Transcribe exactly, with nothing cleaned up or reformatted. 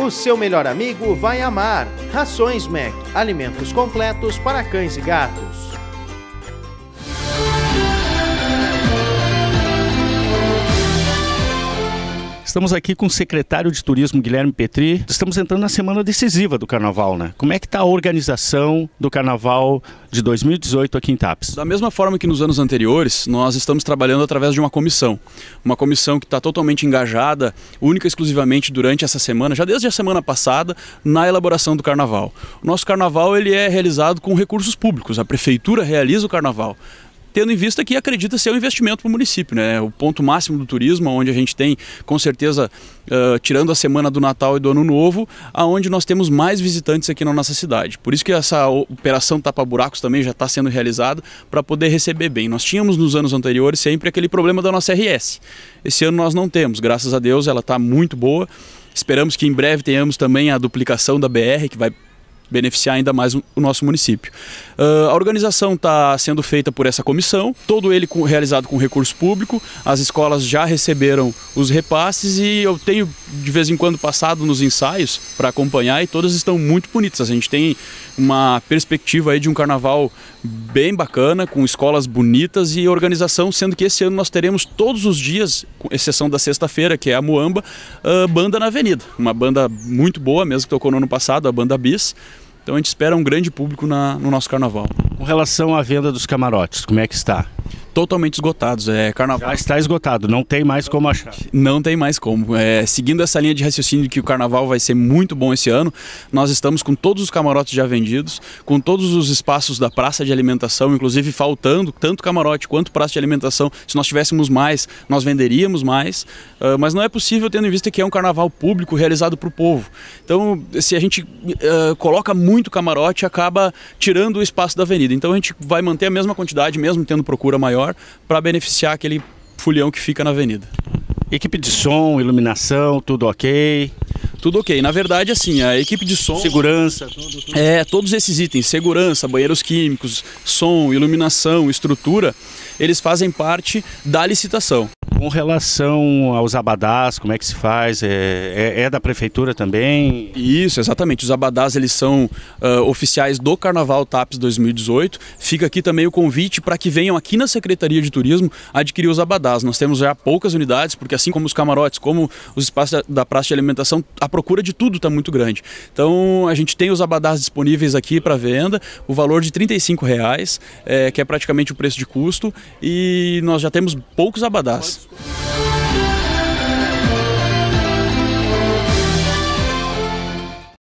O seu melhor amigo vai amar. Rações Mac, alimentos completos para cães e gatos. Estamos aqui com o secretário de Turismo, Guilherme Petri. Estamos entrando na semana decisiva do Carnaval, né? Como é que está a organização do Carnaval de dois mil e dezoito aqui em Tapes? Da mesma forma que nos anos anteriores, nós estamos trabalhando através de uma comissão. Uma comissão que está totalmente engajada, única e exclusivamente durante essa semana, já desde a semana passada, na elaboração do Carnaval. O nosso Carnaval ele é realizado com recursos públicos, a Prefeitura realiza o Carnaval, tendo em vista que acredita ser um investimento para o município, né? O ponto máximo do turismo, onde a gente tem, com certeza, uh, tirando a semana do Natal e do Ano Novo, aonde nós temos mais visitantes aqui na nossa cidade. Por isso que essa operação tapa-buracos também já está sendo realizada para poder receber bem. Nós tínhamos nos anos anteriores sempre aquele problema da nossa R S. Esse ano nós não temos, graças a Deus ela está muito boa. Esperamos que em breve tenhamos também a duplicação da B R, que vai beneficiar ainda mais o nosso município. Uh, a organização está sendo feita por essa comissão, todo ele com, realizado com recurso público, as escolas já receberam os repasses e eu tenho de vez em quando passado nos ensaios para acompanhar e todas estão muito bonitas. A gente tem uma perspectiva aí de um carnaval bem bacana, com escolas bonitas e organização, sendo que esse ano nós teremos todos os dias, com exceção da sexta-feira, que é a Muamba, uh, banda na avenida. Uma banda muito boa, mesmo que tocou no ano passado, a banda Bis. Então a gente espera um grande público na, no nosso carnaval. Com relação à venda dos camarotes, como é que está? Totalmente esgotados, é carnaval. Já está esgotado, não tem mais como achar. Não tem mais como. É, seguindo essa linha de raciocínio de que o carnaval vai ser muito bom esse ano, nós estamos com todos os camarotes já vendidos, com todos os espaços da praça de alimentação, inclusive faltando tanto camarote quanto praça de alimentação. Se nós tivéssemos mais, nós venderíamos mais, uh, mas não é possível tendo em vista que é um carnaval público realizado para o povo. Então, se a gente uh, coloca muito camarote, acaba tirando o espaço da avenida. Então a gente vai manter a mesma quantidade, mesmo tendo procura maior, para beneficiar aquele folião que fica na avenida. Equipe de som, iluminação, tudo ok? Tudo ok. Na verdade, assim, a equipe de som... Segurança, tudo, tudo. É, todos esses itens, segurança, banheiros químicos, som, iluminação, estrutura, eles fazem parte da licitação. Com relação aos abadás, como é que se faz? É, é, é da prefeitura também? Isso, exatamente. Os abadás eles são uh, oficiais do Carnaval Tapes dois mil e dezoito. Fica aqui também o convite para que venham aqui na Secretaria de Turismo adquirir os abadás. Nós temos já poucas unidades, porque assim como os camarotes, como os espaços da, da praça de alimentação, a procura de tudo está muito grande. Então a gente tem os abadás disponíveis aqui para venda, o valor de trinta e cinco reais, é, que é praticamente o preço de custo, e nós já temos poucos abadás.